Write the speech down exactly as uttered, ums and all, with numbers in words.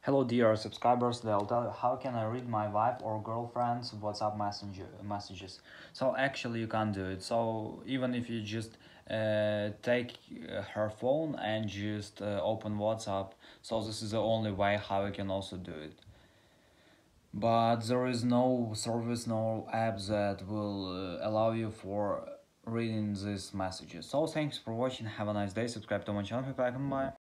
Hello dear subscribers, they'll tell you how can I read my wife or girlfriend's WhatsApp messenger messages. So actually you can't do it. So even if you just uh, take uh, her phone and just uh, open WhatsApp, so this is the only way how you can also do it. But there is no service, no apps that will uh, allow you for reading these messages. So thanks for watching, have a nice day, subscribe to my channel, click like and bye.